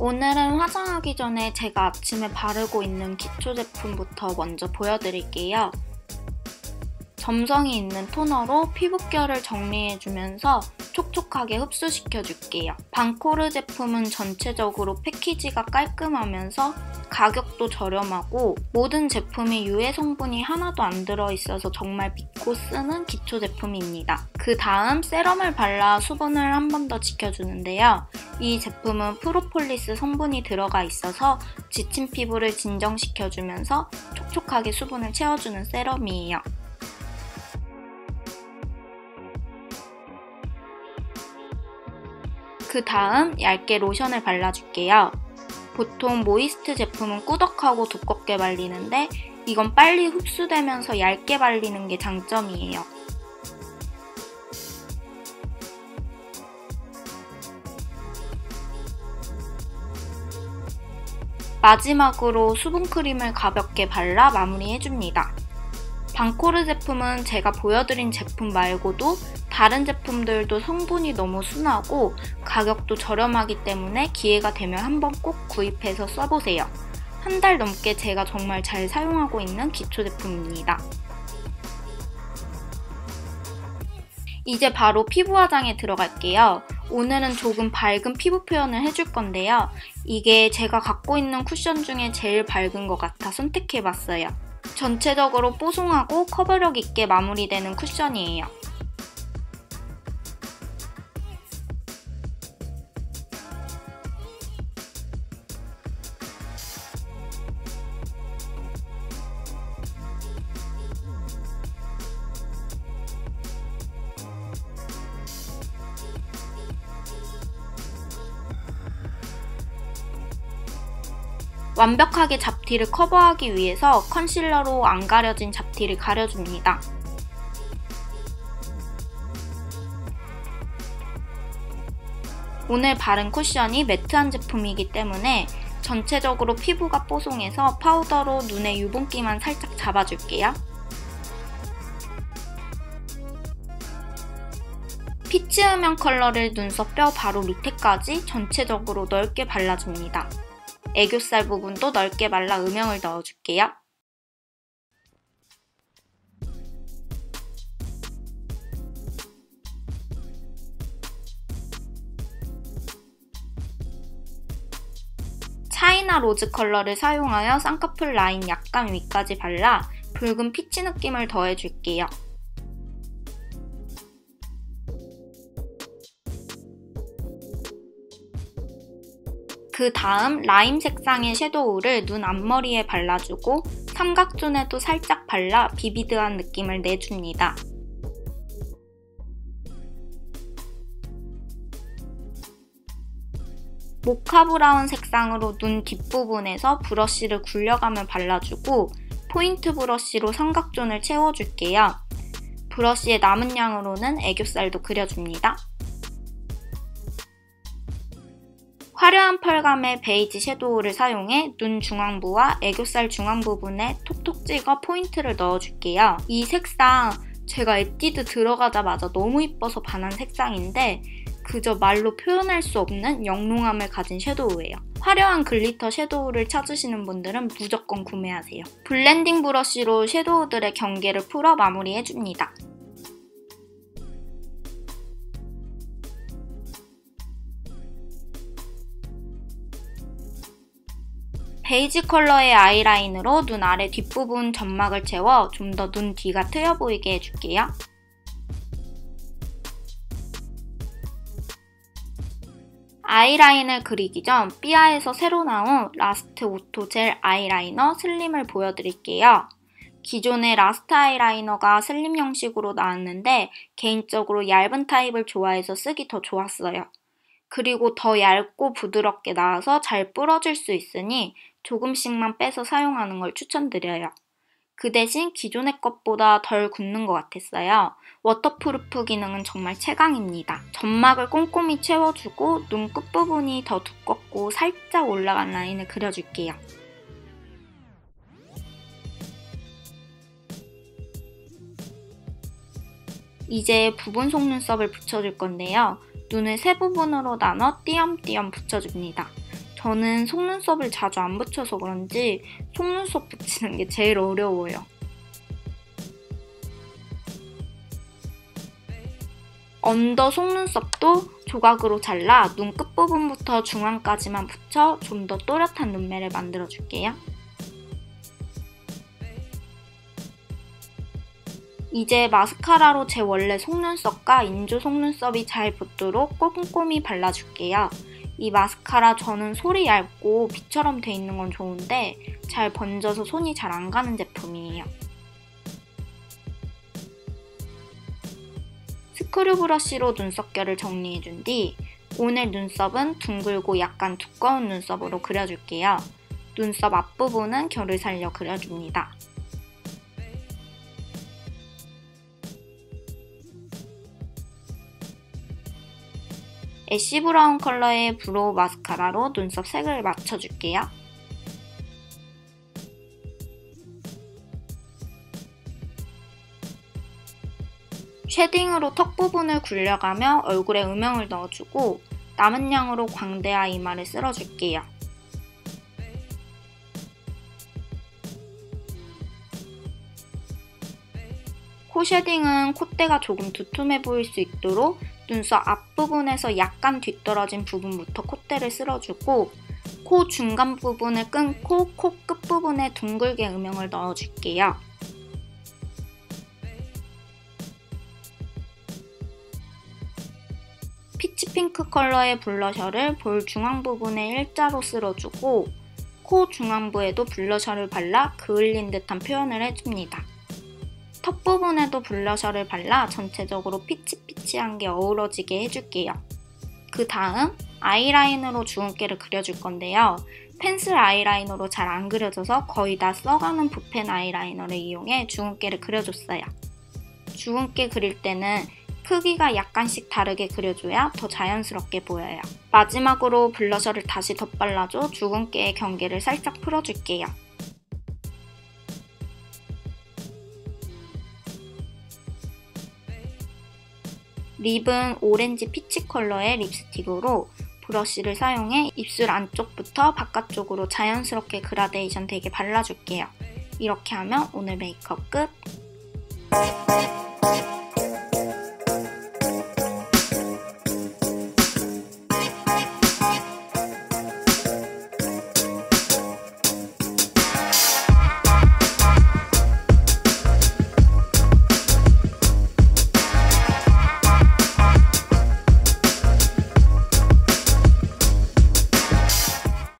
오늘은 화장하기 전에 제가 아침에 바르고 있는 기초 제품부터 먼저 보여드릴게요. 점성이 있는 토너로 피부결을 정리해주면서 촉촉하게 흡수시켜줄게요. 방코르 제품은 전체적으로 패키지가 깔끔하면서 가격도 저렴하고 모든 제품이 유해 성분이 하나도 안 들어있어서 정말 믿고 쓰는 기초 제품입니다. 그 다음 세럼을 발라 수분을 한 번 더 지켜주는데요. 이 제품은 프로폴리스 성분이 들어가 있어서 지친 피부를 진정시켜주면서 촉촉하게 수분을 채워주는 세럼이에요. 그 다음 얇게 로션을 발라줄게요. 보통 모이스트 제품은 꾸덕하고 두껍게 발리는데 이건 빨리 흡수되면서 얇게 발리는 게 장점이에요. 마지막으로 수분크림을 가볍게 발라 마무리해줍니다. 방코르 제품은 제가 보여드린 제품 말고도 다른 제품들도 성분이 너무 순하고 가격도 저렴하기 때문에 기회가 되면 한번 꼭 구입해서 써보세요. 한 달 넘게 제가 정말 잘 사용하고 있는 기초 제품입니다. 이제 바로 피부 화장에 들어갈게요. 오늘은 조금 밝은 피부 표현을 해줄 건데요. 이게 제가 갖고 있는 쿠션 중에 제일 밝은 것 같아 선택해봤어요. 전체적으로 뽀송하고 커버력 있게 마무리되는 쿠션이에요. 완벽하게 잡티를 커버하기 위해서 컨실러로 안 가려진 잡티를 가려줍니다. 오늘 바른 쿠션이 매트한 제품이기 때문에 전체적으로 피부가 뽀송해서 파우더로 눈의 유분기만 살짝 잡아줄게요. 피치 음영 컬러를 눈썹 뼈 바로 밑에까지 전체적으로 넓게 발라줍니다. 애교살 부분도 넓게 발라 음영을 넣어줄게요. 차이나 로즈 컬러를 사용하여 쌍꺼풀 라인 약간 위까지 발라 붉은 피치 느낌을 더해줄게요. 그 다음 라임 색상의 섀도우를 눈 앞머리에 발라주고 삼각존에도 살짝 발라 비비드한 느낌을 내줍니다. 모카 브라운 색상으로 눈 뒷부분에서 브러쉬를 굴려가며 발라주고 포인트 브러쉬로 삼각존을 채워줄게요. 브러쉬의 남은 양으로는 애교살도 그려줍니다. 화려한 펄감의 베이지 섀도우를 사용해 눈 중앙부와 애교살 중앙 부분에 톡톡 찍어 포인트를 넣어줄게요. 이 색상 제가 에뛰드 들어가자마자 너무 이뻐서 반한 색상인데 그저 말로 표현할 수 없는 영롱함을 가진 섀도우예요. 화려한 글리터 섀도우를 찾으시는 분들은 무조건 구매하세요. 블렌딩 브러쉬로 섀도우들의 경계를 풀어 마무리해줍니다. 베이지 컬러의 아이라인으로 눈 아래 뒷부분 점막을 채워 좀 더 눈 뒤가 트여 보이게 해줄게요. 아이라인을 그리기 전 삐아에서 새로 나온 라스트 오토 젤 아이라이너 슬림을 보여드릴게요. 기존의 라스트 아이라이너가 슬림 형식으로 나왔는데 개인적으로 얇은 타입을 좋아해서 쓰기 더 좋았어요. 그리고 더 얇고 부드럽게 나와서 잘 부러질 수 있으니 조금씩만 빼서 사용하는 걸 추천드려요. 그 대신 기존의 것보다 덜 굳는 것 같았어요. 워터프루프 기능은 정말 최강입니다. 점막을 꼼꼼히 채워주고 눈 끝부분이 더 두껍고 살짝 올라간 라인을 그려줄게요. 이제 부분 속눈썹을 붙여줄 건데요. 눈을 세 부분으로 나눠 띄엄띄엄 붙여줍니다. 저는 속눈썹을 자주 안 붙여서 그런지 속눈썹 붙이는 게 제일 어려워요. 언더 속눈썹도 조각으로 잘라 눈 끝부분부터 중앙까지만 붙여 좀 더 또렷한 눈매를 만들어줄게요. 이제 마스카라로 제 원래 속눈썹과 인조 속눈썹이 잘 붙도록 꼼꼼히 발라줄게요. 이 마스카라 저는 솔이 얇고 빗처럼 돼 있는 건 좋은데 잘 번져서 손이 잘 안 가는 제품이에요. 스크류 브러쉬로 눈썹결을 정리해준 뒤 오늘 눈썹은 둥글고 약간 두꺼운 눈썹으로 그려줄게요. 눈썹 앞부분은 결을 살려 그려줍니다. 애쉬 브라운 컬러의 브로우 마스카라로 눈썹 색을 맞춰줄게요. 쉐딩으로 턱 부분을 굴려가며 얼굴에 음영을 넣어주고 남은 양으로 광대와 이마를 쓸어줄게요. 코 쉐딩은 콧대가 조금 두툼해 보일 수 있도록 눈썹 앞부분에서 약간 뒤떨어진 부분부터 콧대를 쓸어주고 코 중간 부분을 끊고 코 끝부분에 둥글게 음영을 넣어줄게요. 피치핑크 컬러의 블러셔를 볼 중앙 부분에 일자로 쓸어주고 코 중앙부에도 블러셔를 발라 그을린 듯한 표현을 해줍니다. 턱 부분에도 블러셔를 발라 전체적으로 피치피치한 게 어우러지게 해줄게요. 그 다음 아이라인으로 주근깨를 그려줄 건데요. 펜슬 아이라이너로 잘 안 그려져서 거의 다 써가는 붓펜 아이라이너를 이용해 주근깨를 그려줬어요. 주근깨 그릴 때는 크기가 약간씩 다르게 그려줘야 더 자연스럽게 보여요. 마지막으로 블러셔를 다시 덧발라줘 주근깨의 경계를 살짝 풀어줄게요. 립은 오렌지 피치 컬러의 립스틱으로 브러쉬를 사용해 입술 안쪽부터 바깥쪽으로 자연스럽게 그라데이션 되게 발라줄게요. 이렇게 하면 오늘 메이크업 끝!